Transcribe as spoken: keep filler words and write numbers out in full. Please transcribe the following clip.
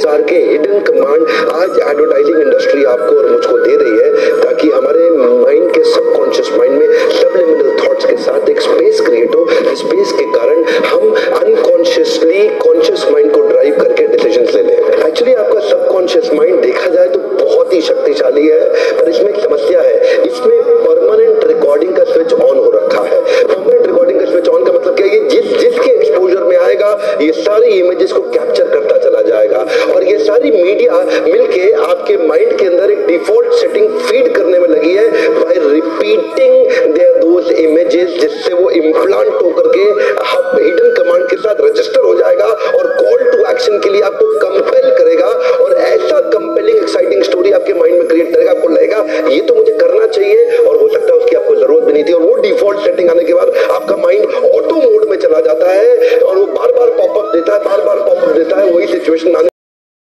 हजार के hidden command आज एडवर्टाइजिंग इंडस्ट्री आपको और मुझको दे रही है, ताकि हमारे माइंड के सबकॉन्शियस माइंड में सबलिमिनल थॉट्स के साथ एक स्पेस क्रिएट हो, स्पेस के कारण हम अनकॉन्शियसली कॉन्शियस माइंड को ड्राइव करके डिसीजंस ले लें। एक्चुअली आपका सबकॉन्शियस माइंड देखा जाए तो बहुत ही शक्तिशाली है, पर इसमें एक समस्या है, इसमें परमानेंट रिकॉर्डिंग का स्विच ऑन हो रखा है। परमानेंट रिकॉर्डिंग का स्विच ऑन का मतलब क्या है? ये जिस जिसके एक्सपोजर में आएगा ये सारी इमेजेस को कैप्चर करता चला जाएगा, और ये सारी मीडिया मिलके आपके माइंड के अंदर एक डिफॉल्ट सेटिंग फीड करने में लगी है by repeating their those images, जिससे वो इम्प्लांट होकर के हिडन कमांड के साथ रजिस्टर हो जाएगा और कॉल टू एक्शन के लिए आप